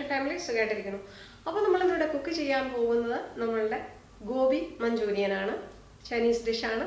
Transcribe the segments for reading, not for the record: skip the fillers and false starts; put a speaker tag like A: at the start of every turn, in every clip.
A: family സുഖമായിട്ടിരിക്കുന്നു. അപ്പോൾ നമ്മൾ ഇവിടെ കുക്ക് ചെയ്യാൻ പോകുന്നത് നമ്മളുടെ ഗോബി മഞ്ചൂരിയൻ ആണ്. ചൈനീസ് ഡിഷ് ആണ്.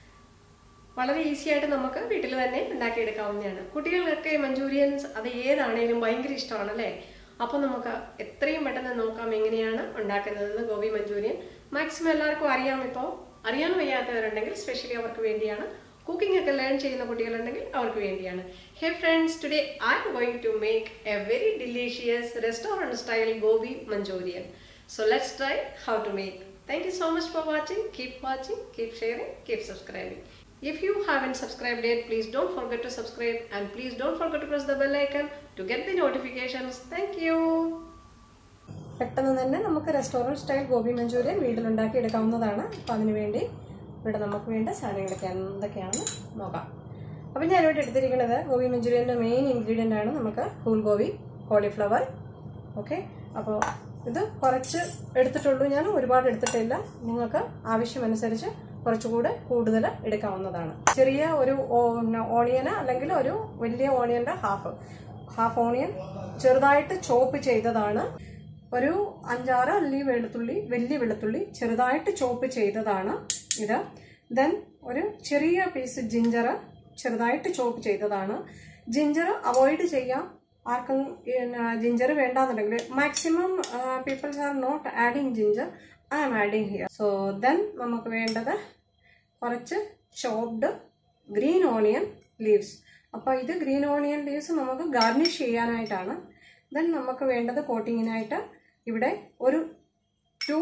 A: വളരെ ഈസി ആയിട്ട് നമുക്ക് വീട്ടിൽ തന്നെ ഉണ്ടാക്കി എടുക്കാവുന്നതാണ്. കുട്ടികൾക്കൊക്കെ മഞ്ചൂരിയൻസ് അത് ഏതാണെങ്കിലും ഭയങ്കര ഇഷ്ടമാണ് അല്ലേ? അപ്പോൾ നമുക്ക് എത്രയും പെട്ടെന്ന് നോക്കാം എങ്ങനെയാണ് ഉണ്ടാക്കുന്നതെന്ന്. ഗോബി മഞ്ചൂരിയൻ മാക്സിമം എല്ലാവർക്കും അറിയാം. ഇപ്പോൾ അറിയാൻ വയ്യാത്തവരുണ്ടെങ്കിൽ സ്പെഷ്യലി അവർക്ക് വേണ്ടിയാണ്. Cooking ഒക്കെ learn ചെയ്യുന്ന കുട്ടികളുണ്ടെങ്കിൽ അവർക്ക് വേണ്ടിയാണ്. Hey friends, today I am going to make a very delicious restaurant style gobi manchurian. So let's try how to make. Thank you so much for watching. Keep sharing, keep subscribing. If you haven't subscribed yet, please don't forget to subscribe and please don't forget to press the bell icon to get the notifications. Thank you. പെട്ടെന്ന് തന്നെ നമുക്ക് restaurant style gobi manchurian വീട്ടിൽ ഉണ്ടാക്കി എടുക്കാവുന്നതാണ്. അപ്പോൾ അതിനു വേണ്ടി ഇവിടെ നമുക്ക് വേണ്ട സാധനങ്ങളൊക്കെ എന്തൊക്കെയാണെന്ന് നോക്കാം. അപ്പോൾ ഞാനിവിടെ എടുത്തിരിക്കുന്നത് ഗോബി മഞ്ചൂരിയൻ്റെ മെയിൻ ഇൻഗ്രീഡിയൻ്റ് ആണ് നമുക്ക് ഹോൾ ഗോബി, കോളിഫ്ലവർ. ഓക്കെ, അപ്പോൾ ഇത് കുറച്ച് എടുത്തിട്ടുള്ളൂ, ഞാൻ ഒരുപാട് എടുത്തിട്ടില്ല. നിങ്ങൾക്ക് ആവശ്യമനുസരിച്ച് കുറച്ചുകൂടെ കൂടുതൽ എടുക്കാവുന്നതാണ്. ചെറിയ ഒരു ഓണിയന് അല്ലെങ്കിൽ ഒരു വലിയ ഓണിയൻ്റെ ഹാഫ് ഓണിയൻ ചെറുതായിട്ട് ചോപ്പ് ചെയ്തതാണ്. ഒരു 5-6 അല്ലി വെളുത്തുള്ളി, വലിയ വെളുത്തുള്ളി ചെറുതായിട്ട് ചോപ്പ് ചെയ്തതാണ് ഇത്. ദെൻ ഒരു ചെറിയ പീസ് ജിഞ്ചർ ചെറുതായിട്ട് ചോപ്പ് ചെയ്തതാണ്. ജിഞ്ചർ അവോയ്ഡ് ചെയ്യാം. ആർക്കും ജിഞ്ചർ വേണ്ടാന്നുണ്ടെങ്കിൽ maximum peoples are not adding ginger. I am adding here. So then നമുക്ക് വേണ്ടത് കുറച്ച് ചോപ്ഡ് ഗ്രീൻ ഓണിയൻ ലീവ്സ്. അപ്പോൾ ഇത് ഗ്രീൻ ഓണിയൻ ലീവ്സ് നമുക്ക് ഗാർണിഷ് ചെയ്യാനായിട്ടാണ്. ദെൻ നമുക്ക് വേണ്ടത് കോട്ടിങ്ങിനായിട്ട് ഇവിടെ ഒരു 2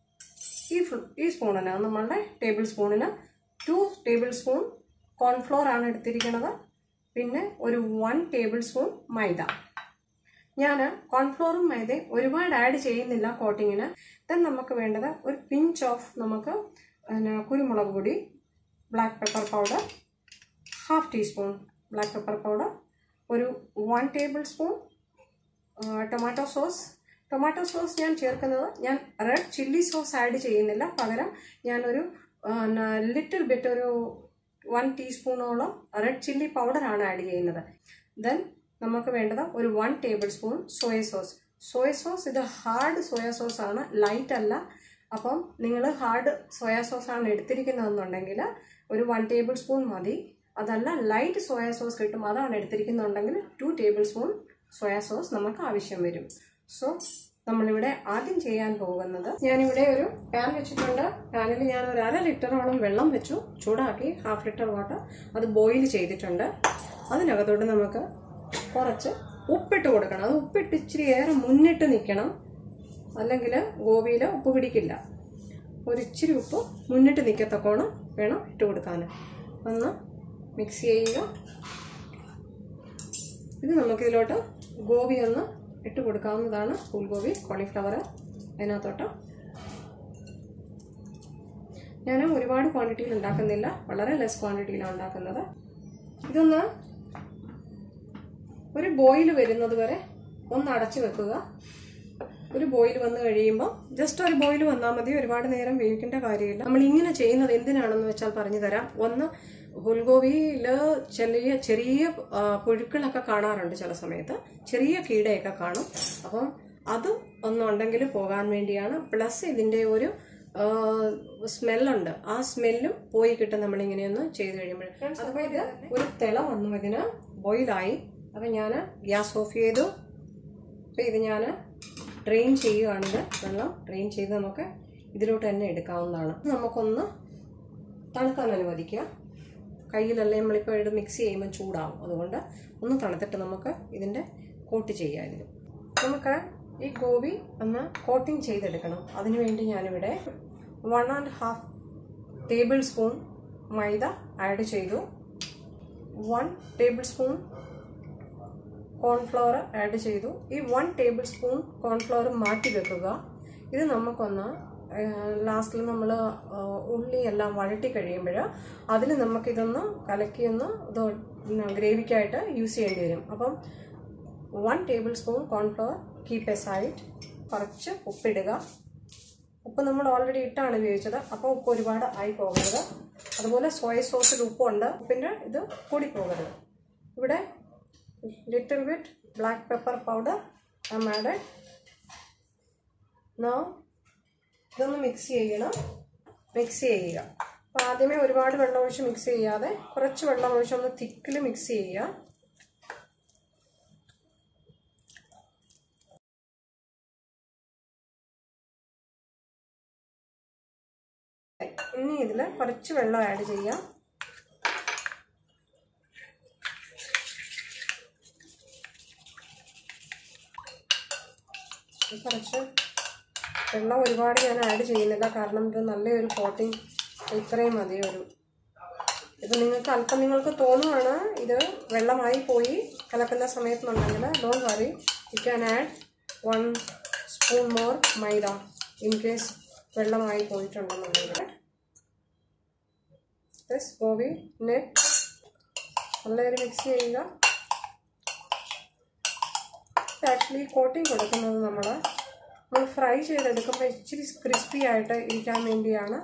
A: ഈ സ്പൂണിന്, നമ്മളുടെ ടേബിൾ സ്പൂണിന് 2 ടേബിൾ സ്പൂൺ കോൺഫ്ലോർ ആണ് എടുത്തിരിക്കുന്നത്. പിന്നെ ഒരു 1 ടേബിൾ സ്പൂൺ മൈദ. ഞാൻ കോൺഫ്ലോറും മൈദയും ഒരുപാട് ആഡ് ചെയ്യുന്നില്ല കോട്ടിങ്ങിന്. ദെൻ നമുക്ക് വേണ്ടത് ഒരു പിഞ്ച് ഓഫ് നമുക്ക് കുരുമുളക് പൊടി, black pepper powder, 1/2 teaspoon black pepper powder, ഒരു 1 tablespoon tomato sauce. Tomato sauce ഞാൻ ചേർക്കുന്നത്, ഞാൻ റെഡ് ചില്ലി സോസ് ആഡ് ചെയ്യുന്നില്ല. പകരം ഞാനൊരു ലിറ്റിൽ ബിറ്റ് ഒരു 1 ടീസ്പൂണോളം റെഡ് ചില്ലി പൗഡറാണ് ആഡ് ചെയ്യുന്നത്. ദെൻ നമുക്ക് വേണ്ടത് ഒരു 1 tablespoon soya sauce. Soya sauce ഇത് ഹാർഡ് സോയ സോസ് ആണ്, ലൈറ്റ് അല്ല. അപ്പം നിങ്ങൾ ഹാർഡ് സോയ സോസ് ആണ് എടുത്തിരിക്കുന്നതെന്നുണ്ടെങ്കിൽ ഒരു 1 ടേബിൾ സ്പൂൺ മതി. അതല്ല ലൈറ്റ് സോയ സോസ് കിട്ടും, അതാണ് എടുത്തിരിക്കുന്നുണ്ടെങ്കിൽ 2 ടേബിൾ സ്പൂൺ സോയ സോസ് നമുക്ക് ആവശ്യം വരും. സോ നമ്മളിവിടെ ആദ്യം ചെയ്യാൻ പോകുന്നത്, ഞാനിവിടെ ഒരു പാൻ വെച്ചിട്ടുണ്ട്. പാനിൽ ഞാൻ ഒരു 1/2 ലിറ്ററോളം വെള്ളം വെച്ചു, ചൂടാക്കി 1/2 ലിറ്റർ വാട്ടർ അത് ബോയിൽ ചെയ്തിട്ടുണ്ട്. അതിനകത്തോട്ട് നമുക്ക് കുറച്ച് ഉപ്പിട്ട് കൊടുക്കണം. അത് ഉപ്പിട്ട് ഇച്ചിരി ഏറെ മുന്നിട്ട് നിൽക്കണം, അല്ലെങ്കിൽ ഗോപിയിൽ ഉപ്പ് പിടിക്കില്ല. ഒരു ഇച്ചിരി ഉപ്പ് മുന്നിട്ട് നിൽക്കത്തക്കോണം വേണം ഇട്ട് കൊടുക്കാൻ. ഒന്ന് മിക്സ് ചെയ്യുക. ഇത് നമുക്കിതിലോട്ട് ഗോബി ഒന്ന് ഇട്ട് കൊടുക്കാവുന്നതാണ്. ഫുൾഗോബി, കോളിഫ്ലവർ അതിനകത്തോട്ട്. ഞാൻ ഒരുപാട് ക്വാണ്ടിറ്റിയിൽ ഉണ്ടാക്കുന്നില്ല, വളരെ ലെസ് ക്വാണ്ടിറ്റിയിലാണ് ഉണ്ടാക്കുന്നത്. ഇതൊന്ന് ഒരു ബോയിൽ വരുന്നത് വരെ ഒന്ന് അടച്ചു വെക്കുക. ഒരു ബോയിൽ വന്നു കഴിയുമ്പോൾ ജസ്റ്റ് ഒരു ബോയിൽ വന്നാൽ മതി, ഒരുപാട് നേരം വേവിക്കേണ്ട കാര്യമില്ല. നമ്മൾ ഇങ്ങനെ ചെയ്യുന്നത് എന്തിനാണെന്ന് വെച്ചാൽ പറഞ്ഞു തരാം. ഒന്ന്, ഫുൾഗോബിയിൽ ചെറിയ പുഴുക്കളൊക്കെ കാണാറുണ്ട്, ചില സമയത്ത് ചെറിയ കീടയൊക്കെ കാണും. അപ്പം അത് ഒന്നുണ്ടെങ്കിൽ പോകാൻ വേണ്ടിയാണ്. പ്ലസ് ഇതിൻ്റെ ഒരു സ്മെല്ലുണ്ട്, ആ സ്മെല്ലും പോയി കിട്ടും നമ്മളിങ്ങനെയൊന്ന് ചെയ്ത് കഴിയുമ്പോൾ. അതുപോലെ ഇത് ഒരു തിള വന്നു, ഇതിന് ബോയിലായി. അപ്പം ഞാൻ ഗ്യാസ് ഓഫ് ചെയ്തു. അപ്പം ഇത് ഞാൻ ഡ്രെയിൻ ചെയ്യുകയാണെങ്കിൽ വെള്ളം ഡ്രെയിൻ ചെയ്ത് നമുക്ക് ഇതിലോട്ട് തന്നെ എടുക്കാവുന്നതാണ്. നമുക്കൊന്ന് തണുക്കാൻ അനുവദിക്കുക. കയ്യിലല്ലേ നമ്മളിപ്പോൾ ഇത് മിക്സ് ചെയ്യുമ്പോൾ ചൂടാവും, അതുകൊണ്ട് ഒന്ന് തണുത്തിട്ട് നമുക്ക് ഇതിൻ്റെ കോട്ട് ചെയ്യാം. ഇതിൽ നമുക്ക് ഈ ഗോബി ഒന്ന് കോട്ടിങ് ചെയ്തെടുക്കണം. അതിനുവേണ്ടി ഞാനിവിടെ 1.5 ടേബിൾ സ്പൂൺ മൈദ ആഡ് ചെയ്തു. 1 ടേബിൾ സ്പൂൺ കോൺഫ്ലവർ ആഡ് ചെയ്തു. ഈ 1 ടേബിൾ സ്പൂൺ കോൺഫ്ലവർ മാറ്റി വെക്കുക. ഇത് നമുക്കൊന്ന് ലാസ്റ്റിൽ നമ്മൾ ഉള്ളി എല്ലാം വഴറ്റി കഴിയുമ്പോൾ അതിൽ നമുക്കിതൊന്ന് കലക്കിയൊന്ന് ഇത് ഗ്രേവിക്കായിട്ട് യൂസ് ചെയ്യേണ്ടി വരും. അപ്പം 1 tablespoon cornflour keep aside. കുറച്ച് ഉപ്പിടുക. ഉപ്പ് നമ്മൾ ഓൾറെഡി ഇട്ടാണ് ഉപയോഗിച്ചത്, അപ്പോൾ ഉപ്പ് ഒരുപാട് ആയി പോകരുത്. അതുപോലെ സോയ സോസിൽ ഉപ്പുണ്ട്, ഉപ്പിൻ്റെ ഇത് കൂടി പോകരുത്. ഇവിടെ little bit black pepper powder I'm added. Now ഇതൊന്ന് മിക്സ് ചെയ്യണം. മിക്സ് ചെയ്യുക. അപ്പോൾ ആദ്യമേ ഒരുപാട് വെള്ളം ഒഴിച്ച് മിക്സ് ചെയ്യാതെ കുറച്ച് വെള്ളം ഒഴിച്ച് ഒന്ന് തിക്കിൽ മിക്സ് ചെയ്യുക. ഇനി ഇതിൽ കുറച്ച് വെള്ളം ആഡ് ചെയ്യാം. കുറച്ച് വെള്ളം ഒരുപാട് ഞാൻ ആഡ് ചെയ്യുന്നില്ല, കാരണം ഇത് നല്ലൊരു കോട്ടിങ് ഇത്രയും മതി. ഇത് നിങ്ങൾക്ക് തോന്നുവാണ് ഇത് വെള്ളമായി പോയി കലക്കുന്ന സമയത്തുണ്ടെങ്കിൽ don't worry, you can add 1 spoon more maida in case വെള്ളമായി പോയിട്ടുണ്ടെന്നുണ്ടെങ്കിൽ. ഗോബി നെറ്റ് നല്ലൊരു മിക്സ് ചെയ്യുക. ആക്ച്വലി കോട്ടിങ് കൊടുക്കുന്നത് നമ്മൾ ഫ്രൈ ചെയ്തെടുക്കുമ്പോൾ ഇച്ചിരി ക്രിസ്പി ആയിട്ട് ഇരിക്കാൻ വേണ്ടിയാണ്.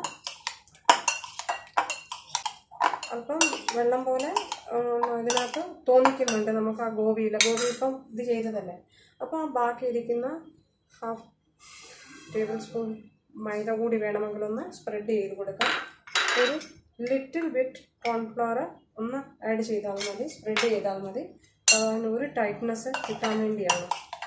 A: അപ്പം വെള്ളം പോലെ ഇതിനകത്ത് തോന്നിക്കുന്നുണ്ട് നമുക്ക് ആ ഗോബി ഇപ്പം ഇത് ചെയ്തതല്ലേ. അപ്പോൾ ആ ബാക്കി ഇരിക്കുന്ന 1/2 ടേബിൾ സ്പൂൺ മൈദ കൂടി വേണമെങ്കിലൊന്ന് സ്പ്രെഡ് ചെയ്ത് കൊടുക്കാം. ഒരു ലിറ്റിൽ ബിറ്റ് കോൺഫ്ലവർ ഒന്ന് ആഡ് ചെയ്താൽ മതി, സ്പ്രെഡ് ചെയ്താൽ മതി. അതിന് ഒരു ടൈറ്റ്നെസ് കിട്ടാൻ വേണ്ടിയാണ്.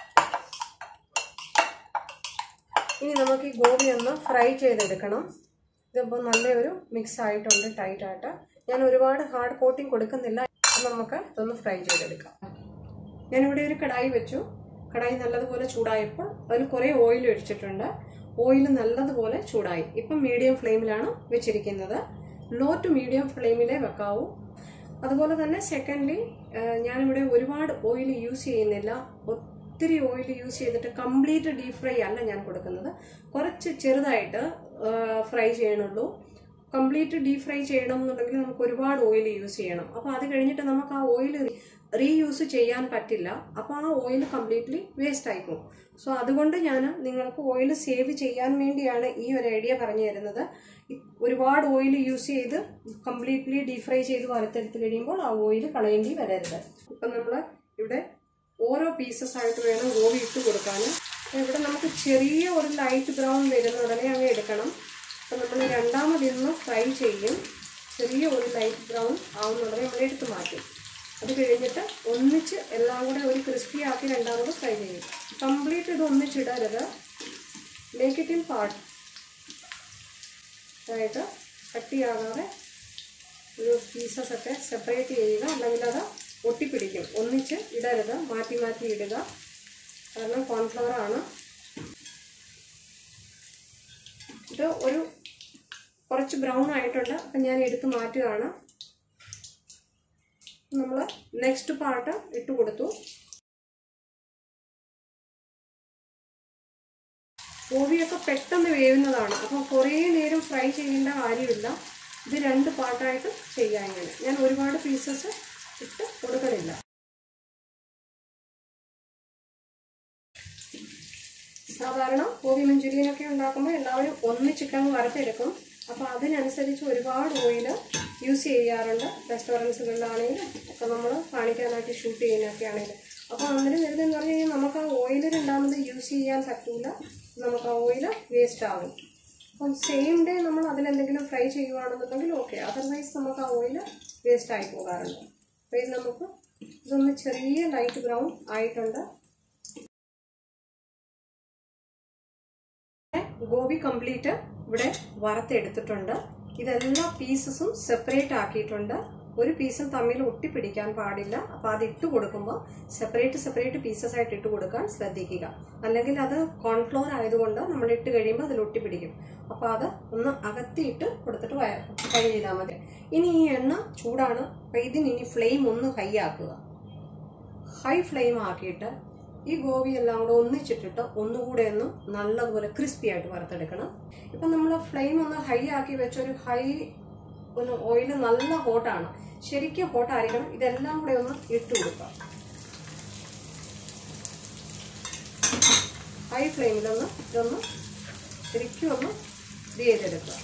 A: ഇനി നമുക്ക് ഈ ഗോബി ഒന്ന് ഫ്രൈ ചെയ്തെടുക്കണം. ഇതിപ്പോൾ നല്ലൊരു മിക്സ് ആയിട്ടുണ്ട്, ടൈറ്റായിട്ട്. ഞാൻ ഒരുപാട് ഹാർഡ് കോട്ടിങ് കൊടുക്കുന്നില്ല. നമുക്ക് ഇതൊന്ന് ഫ്രൈ ചെയ്തെടുക്കാം. ഞാനിവിടെ ഒരു കടായി വെച്ചു. കടായി നല്ലതുപോലെ ചൂടായപ്പോൾ അതിൽ കുറേ ഓയിൽ ഒഴിച്ചിട്ടുണ്ട്. ഓയിൽ നല്ലതുപോലെ ചൂടായി. ഇപ്പം മീഡിയം ഫ്ലെയിമിലാണ് വെച്ചിരിക്കുന്നത്. ലോ ടു മീഡിയം ഫ്ലെയിമിലേ വെക്കാവൂ. അതുപോലെ തന്നെ സെക്കൻഡ്ലി ഞാനിവിടെ ഒരുപാട് ഓയിൽ യൂസ് ചെയ്യുന്നില്ല. ഒത്തിരി ഓയിൽ യൂസ് ചെയ്തിട്ട് കംപ്ലീറ്റ് ഡീപ് ഫ്രൈ അല്ല ഞാൻ കൊടുക്കുന്നത്. കുറച്ച് ചെറുതായിട്ട് ഫ്രൈ ചെയ്യണുള്ളൂ. കംപ്ലീറ്റ് ഡീപ് ഫ്രൈ ചെയ്യണം എന്നുണ്ടെങ്കിൽ നമുക്ക് ഒരുപാട് ഓയിൽ യൂസ് ചെയ്യണം. അപ്പോൾ അത് കഴിഞ്ഞിട്ട് നമുക്ക് ആ ഓയിൽ റീയൂസ് ചെയ്യാൻ പറ്റില്ല. അപ്പോൾ ആ ഓയിൽ കംപ്ലീറ്റ്ലി വേസ്റ്റ് ആയിപ്പോകും. സോ അതുകൊണ്ട് ഞാൻ നിങ്ങൾക്ക് ഓയിൽ സേവ് ചെയ്യാൻ വേണ്ടിയാണ് ഈ ഒരു ഐഡിയ പറഞ്ഞു തരുന്നത്. ഒരുപാട് ഓയിൽ യൂസ് ചെയ്ത് കംപ്ലീറ്റ്ലി ഡീപ് ഫ്രൈ ചെയ്ത് വറുത്തെടുത്ത് കഴിയുമ്പോൾ ആ ഓയിൽ കളയേണ്ടി വരരുത്. ഇപ്പം നമ്മൾ ഇവിടെ ഓരോ പീസസ് ആയിട്ട് വേണം ഗോബി ഇട്ട് കൊടുക്കാൻ. ഇവിടെ നമുക്ക് ചെറിയ ഒരു ലൈറ്റ് ബ്രൗൺ വരുന്ന ഉടനെ അങ്ങ് എടുക്കണം. അപ്പം നമ്മൾ രണ്ടാമതൊന്ന് ഫ്രൈ ചെയ്യും. ചെറിയ ഒരു ലൈറ്റ് ബ്രൗൺ ആവുന്നുടനെ നമ്മൾ എടുത്ത് മാറ്റും. അത് കഴിഞ്ഞിട്ട് ഒന്നിച്ച് എല്ലാം കൂടെ ഒരു ക്രിസ്പി ആക്കി രണ്ടാമത് ഫ്രൈ ചെയ്യും. കംപ്ലീറ്റ് ഇത് ഒന്നിച്ചിടരുത്. മേക്ക് ഇറ്റ് ഇൻ പാർട്ട് ആയിട്ട് കട്ടിയാകാതെ ഒരു പീസസ് ഒക്കെ സെപ്പറേറ്റ് ചെയ്യുക. അല്ലെങ്കിൽ അത് ഒട്ടിപ്പിടിക്കും. ഒന്നിച്ച് ഇടരുത്, മാറ്റി മാറ്റി ഇടുക. കാരണം കോൺഫ്ലവർ ആണ്. ഇത് ഒരു കുറച്ച് ബ്രൗൺ ആയിട്ടുണ്ട്. അപ്പം ഞാൻ എടുത്ത് മാറ്റുകയാണ്. നമ്മൾ നെക്സ്റ്റ് പാർട്ട് ഇട്ട് കൊടുത്തു. ഗോബിയൊക്കെ പെട്ടെന്ന് വേവുന്നതാണ്. അപ്പം കുറേ നേരം ഫ്രൈ ചെയ്യേണ്ട കാര്യമില്ല. ഇത് 2 പാർട്ടായിട്ട് ചെയ്യാൻ ഇങ്ങനെ. ഞാൻ ഒരുപാട് പീസസ് ഇട്ട് കൊടുക്കണില്ല. സാധാരണ ഗോബി മഞ്ചൂരിയനൊക്കെ ഉണ്ടാക്കുമ്പോൾ എല്ലാവരും ഒന്നിച്ചിട്ടങ്ങ് വറുത്തെടുക്കും. അപ്പോൾ അതിനനുസരിച്ച് ഒരുപാട് ഓയിൽ യൂസ് ചെയ്യാറുണ്ട്. റെസ്റ്റോറൻറ്റ്സുകളിലാണെങ്കിലും ഒക്കെ നമ്മൾ കാണിക്കാനായിട്ട് ഷൂട്ട് ചെയ്യാനൊക്കെ ആണെങ്കിലും. അപ്പോൾ അന്നേരം വരുന്നതെന്ന് പറഞ്ഞു കഴിഞ്ഞാൽ നമുക്ക് ആ ഓയിൽ രണ്ടാമത് യൂസ് ചെയ്യാൻ പറ്റില്ല. നമുക്ക് ആ ഓയിൽ വേസ്റ്റ് ആകും. അപ്പം സെയിം ഡേ നമ്മൾ അതിലെന്തെങ്കിലും ഫ്രൈ ചെയ്യുകയാണെന്നുണ്ടെങ്കിൽ ഓക്കെ. അതർവൈസ് നമുക്ക് ആ ഓയിൽ വേസ്റ്റ് ആയി പോകാറുണ്ട്. അപ്പോൾ ഇത് നമുക്ക് ഇതൊന്ന് ചെറിയ ലൈറ്റ് ബ്രൗൺ ആയിട്ടുണ്ട്. ഗോബി കംപ്ലീറ്റ് ഇവിടെ വറുത്തെടുത്തിട്ടുണ്ട്. ഇതെല്ലാ പീസസും സെപ്പറേറ്റ് ആക്കിയിട്ടുണ്ട്. ഒരു പീസും തമ്മിൽ ഒട്ടിപ്പിടിക്കാൻ പാടില്ല. അപ്പോൾ അത് ഇട്ട് കൊടുക്കുമ്പോൾ സെപ്പറേറ്റ് പീസസ് ആയിട്ട് ഇട്ട് കൊടുക്കാൻ ശ്രദ്ധിക്കുക. അല്ലെങ്കിൽ അത് കോൺഫ്ലോർ ആയതുകൊണ്ട് നമ്മൾ ഇട്ട് കഴിയുമ്പോൾ അതിൽ ഒട്ടിപ്പിടിക്കും. അപ്പോൾ അത് ഒന്ന് അകത്തിയിട്ട് കൊടുത്തിട്ട് ഫ്രൈ ചെയ്താൽ മതി. ഇനി ഈ എണ്ണ ചൂടാണ്. അപ്പോൾ ഇതിന് ഇനി ഫ്ലെയിം ഒന്ന് ഹൈ ആക്കുക. ഹൈ ഫ്ലെയിം ആക്കിയിട്ട് ഈ ഗോബി എല്ലാം കൂടെ ഒന്നിച്ചിട്ടിട്ട് ഒന്നുകൂടെ ഒന്ന് നല്ലതുപോലെ ക്രിസ്പി ആയിട്ട് വറുത്തെടുക്കണം. ഇപ്പം നമ്മൾ ഫ്ലെയിം ഒന്ന് ഹൈ ആക്കി വെച്ചൊരു ഒന്ന് ഓയിൽ നല്ല ഹോട്ടാണ്. ശരിക്കും ഹോട്ടായിരിക്കണം. ഇതെല്ലാം കൂടെ ഒന്ന് ഇട്ട് കൊടുക്കാം. ഹൈ ഫ്ലെയിമിലൊന്ന് ഇതൊന്ന് ശരിക്കും ഒന്ന് ഇത് ചെയ്തെടുക്കുക.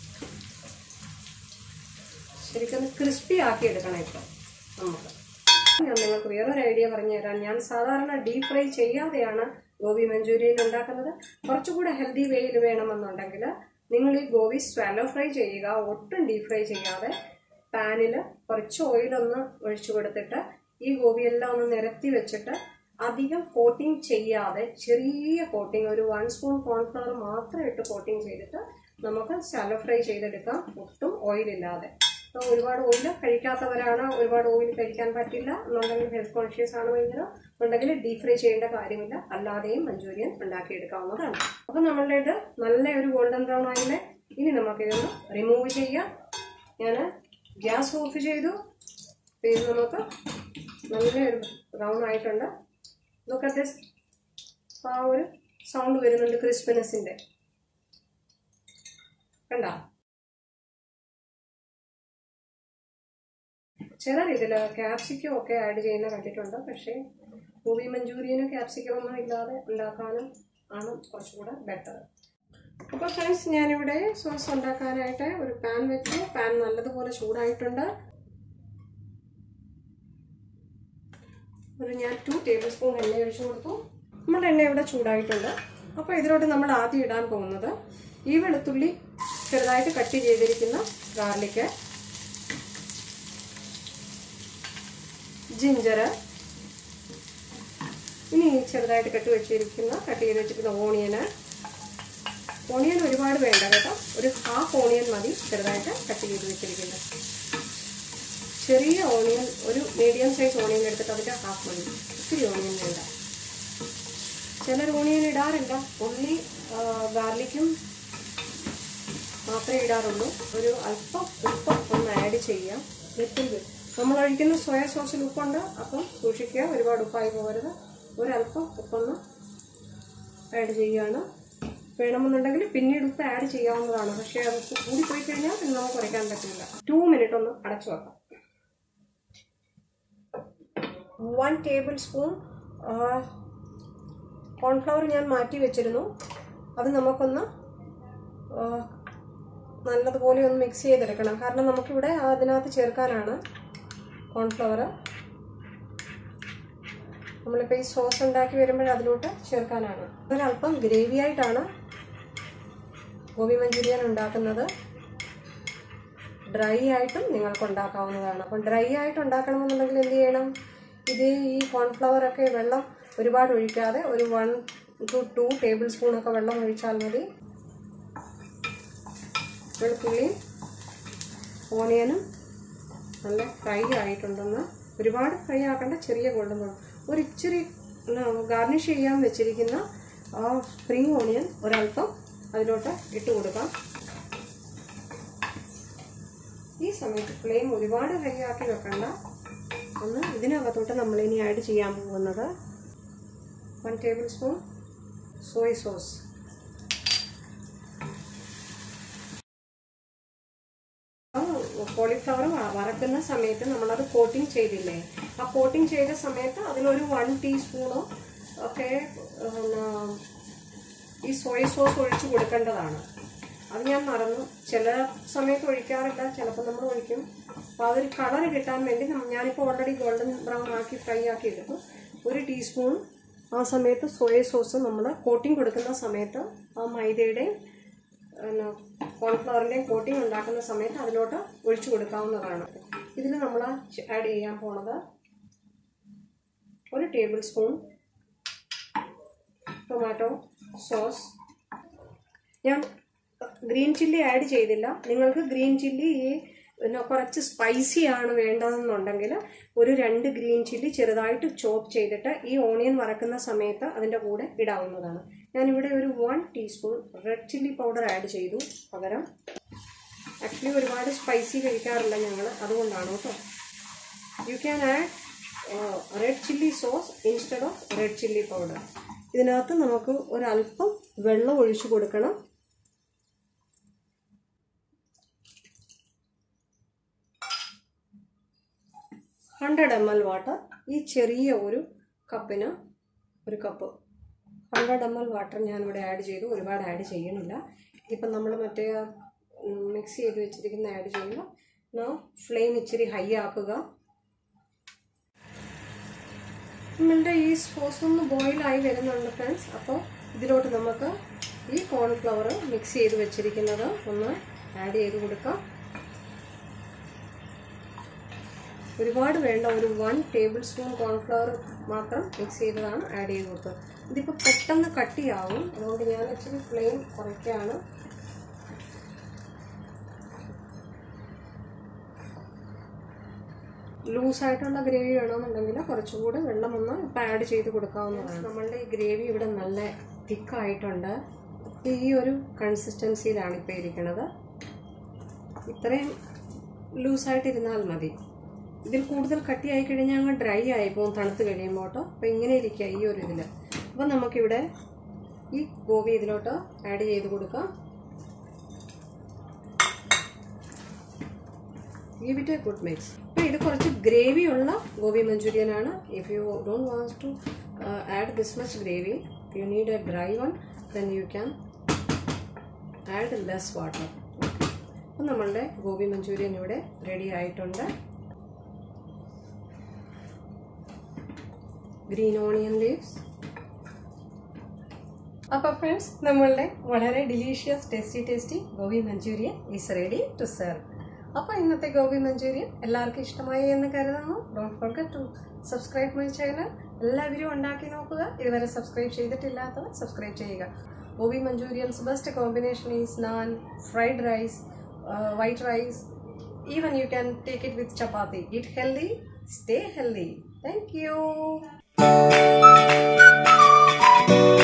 A: ശരിക്കും ക്രിസ്പി ആക്കി എടുക്കണം. ഇപ്പം നമുക്ക് ഞാൻ നിങ്ങൾക്ക് വേറൊരു ഐഡിയ പറഞ്ഞുതരാം. ഞാൻ സാധാരണ ഡീപ് ഫ്രൈ ചെയ്യാതെയാണ് ഗോബി മഞ്ചൂരിയൻ ഉണ്ടാക്കുന്നത്. കുറച്ചുകൂടെ ഹെൽത്തി വേയിൽ വേണമെന്നുണ്ടെങ്കിൽ നിങ്ങൾ ഈ ഗോബി സ്വാലോ ഫ്രൈ ചെയ്യുക. ഒട്ടും ഡീപ് ഫ്രൈ ചെയ്യാതെ പാനിൽ കുറച്ച് ഓയിലൊന്ന് ഒഴിച്ചു കൊടുത്തിട്ട് ഈ ഗോബിയെല്ലാം ഒന്ന് നിരത്തി വെച്ചിട്ട് അധികം കോട്ടിങ് ചെയ്യാതെ ചെറിയ കോട്ടിങ്, ഒരു 1 സ്പൂൺ കോൺഫ്ലവർ മാത്രം ഇട്ട് കോട്ടിങ് ചെയ്തിട്ട് നമുക്ക് ശാലോ ഫ്രൈ ചെയ്തെടുക്കാം, ഒട്ടും ഓയിലില്ലാതെ. അപ്പോൾ ഒരുപാട് ഓയിൽ കഴിക്കാത്തവരാണ്, ഒരുപാട് ഓയിൽ കഴിക്കാൻ പറ്റില്ല എന്നുണ്ടെങ്കിൽ, ഹെൽത്ത് കോൺഷ്യസ് ആണ് ഭയങ്കര ഉണ്ടെങ്കിൽ ഡീപ് ഫ്രൈ ചെയ്യേണ്ട കാര്യമില്ല, അല്ലാതെയും മഞ്ചൂരിയൻ ഉണ്ടാക്കിയെടുക്കാവുന്നതാണ്. അപ്പം നമ്മളുടെ ഇത് നല്ല ഒരു ഗോൾഡൻ ബ്രൗൺ ആയില്ലേ. ഇനി നമുക്കിതൊന്ന് റിമൂവ് ചെയ്യാം. ഞാൻ ഗ്യാസ് ഓഫ് ചെയ്തു. ഇത് നമുക്ക് നല്ലൊരു ബ്രൗൺ ആയിട്ടുണ്ട്. നോക്കട്ടെ, ആ ഒരു സൗണ്ട് വരുന്നുണ്ട് ക്രിസ്പിനെസിന്റെ, കണ്ട. ചിലർ ഇതിൽ ക്യാപ്സിക്കം ഒക്കെ ആഡ് ചെയ്യുന്ന കണ്ടിട്ടുണ്ട്. പക്ഷേ ഗോബി മഞ്ചൂരിയനും ക്യാപ്സിക്കം ഒന്നും ഇല്ലാതെ ഉണ്ടാക്കാനും ആണ് കുറച്ചുകൂടെ ബെറ്റർ. അപ്പോൾ ഫ്രണ്ട്സ്, ഞാനിവിടെ സോസ് ഉണ്ടാക്കാനായിട്ട് ഒരു പാൻ വെച്ചു. പാൻ നല്ലതുപോലെ ചൂടായിട്ടുണ്ട്. ഞാൻ 2 ടേബിൾ സ്പൂൺ എണ്ണ ഒഴിച്ചു കൊടുത്തു. നമ്മുടെ എണ്ണ ഇവിടെ ചൂടായിട്ടുണ്ട്. അപ്പോൾ ഇതിലോട്ട് നമ്മൾ ആദ്യം ഇടാൻ പോകുന്നത് ഈ വെളുത്തുള്ളി ചെറുതായിട്ട് കട്ട് ചെയ്തിരിക്കുന്ന ഗാർലിക്ക്, ജിഞ്ചർ, ഇനി ചെറുതായിട്ട് കട്ട് ചെയ്ത് വെച്ചിരിക്കുന്ന ഓണിയൻ ഒരുപാട് വേണ്ട കേട്ടോ, ഒരു 1/2 ഓണിയൻ മതി ചെറുതായിട്ട് കട്ട് ചെയ്ത് വെച്ചിരിക്കുന്നത്. ചെറിയ ഓണിയൻ, ഒരു മീഡിയം സൈസ് ഓണിയൻ എടുത്തിട്ട് അതിൻ്റെ 1/2 മതി, ഒത്തിരി ഓണിയൻ വേണ്ട. ചിലർ ഓണിയൻ ഇടാറില്ല, ഉള്ളി ഗാർലിക്കും മാത്രമേ ഇടാറുള്ളൂ. ഒരു അല്പം ഉപ്പ് ഒന്ന് ആഡ് ചെയ്യാം. നമ്മൾ ഒഴിക്കുന്ന സോയ സോസിൽ ഉപ്പുണ്ട്, അപ്പം സൂക്ഷിക്കുക, ഒരുപാട് ഉപ്പായി പോകരുത്. ഒരല്പം ഉപ്പൊന്ന് ആഡ് ചെയ്യുകയാണ്. വേണമെന്നുണ്ടെങ്കിൽ പിന്നീട് ഉപ്പ് ആഡ് ചെയ്യാവുന്നതാണ്. പക്ഷേ അത് കൂടിപ്പോയി കഴിഞ്ഞാൽ പിന്നെ നമുക്ക് കുറയ്ക്കാൻ പറ്റില്ല. 2 മിനിറ്റ് ഒന്ന് അടച്ചു വെക്കാം. 1 ടേബിൾ സ്പൂൺ കോൺഫ്ലവർ ഞാൻ മാറ്റി വെച്ചിരുന്നു. അത് നമുക്കൊന്ന് നല്ലതുപോലെ ഒന്ന് മിക്സ് ചെയ്തെടുക്കണം. കാരണം നമുക്കിവിടെ അതിനകത്ത് ചേർക്കാനാണ് കോൺഫ്ലവർ. നമ്മളിപ്പോൾ ഈ സോസ് ഉണ്ടാക്കി വരുമ്പോൾ അതിലോട്ട് ചേർക്കാനാണ്. ഒരല്പം ഗ്രേവി ആയിട്ടാണ് ഗോബി മഞ്ചൂരിയൻ ഉണ്ടാക്കുന്നത്. ഡ്രൈ ആയിട്ടും നിങ്ങൾക്ക് ഉണ്ടാക്കാവുന്നതാണ്. അപ്പം ഡ്രൈ ആയിട്ട് ഉണ്ടാക്കണമെന്നുണ്ടെങ്കിൽ എന്ത് ചെയ്യണം? ഈ കോൺഫ്ലവറൊക്കെ വെള്ളം ഒരുപാട് ഒഴിക്കാതെ ഒരു 1 to 2 ടേബിൾ സ്പൂണൊക്കെ വെള്ളം ഒഴിച്ചാൽ മതി. വെളുത്തുള്ളിയും ഓണിയനും നല്ല ഫ്രൈ ആയിട്ടുണ്ടെന്ന്, ഒരുപാട് ഫ്രൈ ആക്കേണ്ട, ചെറിയ ഗോൾഡൻ ബ്രൗൺ. ഒരു ഇച്ചിരി ഗാർണിഷ് ചെയ്യാൻ വെച്ചിരിക്കുന്ന സ്പ്രിംഗ് ഓണിയൻ ഒരല്പം അതിലോട്ട് ഇട്ട് കൊടുക്കാം. ഈ സമയത്ത് ഫ്ലെയിം ഒരുപാട് ഹൈ ആക്കി വെക്കണ്ട. ഒന്ന് ഇതിനകത്തോട്ട് നമ്മളിനി ആഡ് ചെയ്യാൻ പോകുന്നത് 1 tablespoon soya sauce. Cauliflower വറക്കുന്ന സമയത്ത് നമ്മളത് കോട്ടിങ് ചെയ്തില്ലേ, ആ കോട്ടിങ് ചെയ്ത സമയത്ത് അതിലൊരു 1 ടീസ്പൂണോ ഒക്കെ ഈ സോയ സോസ് ഒഴിച്ചു കൊടുക്കേണ്ടതാണ്. അത് ഞാൻ മറന്നു, ചില സമയത്ത് ഒഴിക്കാറില്ല, ചിലപ്പോൾ നമ്മൾ ഒഴിക്കും. അപ്പോൾ അതൊരു കളർ കിട്ടാൻ വേണ്ടി ഞാനിപ്പോൾ ഓൾറെഡി ഗോൾഡൻ ബ്രൗൺ ആക്കി ഫ്രൈ ആക്കി എടുത്തു. 1 ടീസ്പൂൺ ആ സമയത്ത് സോയ സോസ് നമ്മൾ കോട്ടിങ് കൊടുക്കുന്ന സമയത്ത്, ആ മൈദയുടെയും കോൺഫ്ലവറിൻ്റെയും കോട്ടിങ് ഉണ്ടാക്കുന്ന സമയത്ത് അതിലോട്ട് ഒഴിച്ചു കൊടുക്കാവുന്നതാണ്. ഇതിൽ നമ്മൾ ആഡ് ചെയ്യാൻ പോണത് 1 ടേബിൾ സ്പൂൺ ടൊമാറ്റോ സോസ്. ഞാൻ ഗ്രീൻ ചില്ലി ആഡ് ചെയ്തില്ല. നിങ്ങൾക്ക് ഗ്രീൻ ചില്ലി കുറച്ച് സ്പൈസി ആണ് വേണ്ടതെന്നുണ്ടെങ്കിൽ ഒരു 2 ഗ്രീൻ ചില്ലി ചെറുതായിട്ട് ചോപ്പ് ചെയ്തിട്ട് ഈ ഓണിയൻ വറക്കുന്ന സമയത്ത് അതിൻ്റെ കൂടെ ഇടാവുന്നതാണ്. ഞാനിവിടെ ഒരു 1 teaspoon red chilli powder add ചെയ്തു പകരം. ആക്ച്വലി ഒരുപാട് സ്പൈസി കഴിക്കാറില്ല ഞങ്ങൾ, അതുകൊണ്ടാണ് കേട്ടോ. You can add red chilli sauce instead of red chilli powder. ഇതിനകത്ത് നമുക്ക് ഒരല്പം വെള്ളം ഒഴിച്ചു കൊടുക്കണം. $100 ml വാട്ടർ. ഈ ചെറിയ ഒരു കപ്പിന് 1 കപ്പ് 100 ml വാട്ടർ ഞാനിവിടെ ആഡ് ചെയ്തു. ഒരുപാട് ആഡ് ചെയ്യണില്ല. ഇപ്പം നമ്മൾ മറ്റേ മിക്സ് ചെയ്ത് വെച്ചിരിക്കുന്ന ആഡ് ചെയ്യുമ്പോൾ ഫ്ലെയിം ഇച്ചിരി ഹൈ ആക്കുക. നമ്മളുടെ ഈ സോസ് ഒന്ന് ബോയിലായി വരുന്നുണ്ട് ഫ്രണ്ട്സ്. അപ്പോൾ ഇതിലോട്ട് നമുക്ക് ഈ കോൺഫ്ലവർ മിക്സ് ചെയ്ത് വെച്ചിരിക്കുന്നത് ഒന്ന് ആഡ് ചെയ്ത് കൊടുക്കാം. ഒരുപാട് വേണ്ട, ഒരു 1 ടേബിൾ സ്പൂൺ കോൺഫ്ലവർ മാത്രം മിക്സ് ചെയ്തതാണ് ആഡ് ചെയ്ത് കൊടുത്തത്. ഇതിപ്പോൾ പെട്ടെന്ന് കട്ടിയാവും, അതുകൊണ്ട് ഞാൻ ഇച്ചിരി ഫ്ലെയിം കുറയ്ക്കുകയാണ്. ലൂസായിട്ടുള്ള ഗ്രേവി വേണമെന്നുണ്ടെങ്കിൽ കുറച്ചുകൂടെ വെള്ളം ഒന്ന് ഇപ്പം ആഡ് ചെയ്ത് കൊടുക്കാവുന്നതാണ്. നമ്മളുടെ ഈ ഗ്രേവി ഇവിടെ നല്ല തിക്കായിട്ടുണ്ട്. ഈ ഒരു കൺസിസ്റ്റൻസിയിലാണ് ഇപ്പോൾ ഇരിക്കുന്നത്. ഇത്രയും ലൂസായിട്ടിരുന്നാൽ മതി. ഇതിൽ കൂടുതൽ കട്ടിയായി കഴിഞ്ഞാൽ അങ്ങ് ഡ്രൈ ആയിപ്പോവും തണുത്ത് കഴിയുമ്പോൾ. അപ്പോൾ ഇങ്ങനെ ഇരിക്കുക ഈ ഒരു ഇതിൽ. അപ്പോൾ നമുക്കിവിടെ ഈ ഗോബി ഇതിലോട്ട് ആഡ് ചെയ്ത് കൊടുക്കാം. Give it a good mix. അപ്പോൾ ഇത് കുറച്ച് ഗ്രേവി ഉള്ള ഗോബി മഞ്ചൂരിയൻ ആണ്. If you don't want to add this much gravy, you need a dry one, then you can add less water. അപ്പോൾ നമ്മളുടെ ഗോബി മഞ്ചൂരിയൻ ഇവിടെ റെഡി ആയിട്ടുണ്ട്. Green onion leaves. അപ്പോൾ ഫ്രണ്ട്സ്, നമ്മളുടെ വളരെ delicious tasty gobi Manchurian is ready to serve. അപ്പോൾ ഇന്നത്തെ ഗോബി മഞ്ചൂരിയൻ എല്ലാവർക്കും ഇഷ്ടമായി എന്ന് കരുതുന്നു. Don't forget to subscribe my channel. എല്ലാവരും ഉണ്ടാക്കി നോക്കുക. ഇതുവരെ സബ്സ്ക്രൈബ് ചെയ്തിട്ടില്ലാത്തവർ സബ്സ്ക്രൈബ് ചെയ്യുക. Gobi Manchurians best combination is naan, fried rice, white rice. Even you can take it with chapati. Eat healthy, stay healthy. Thank you.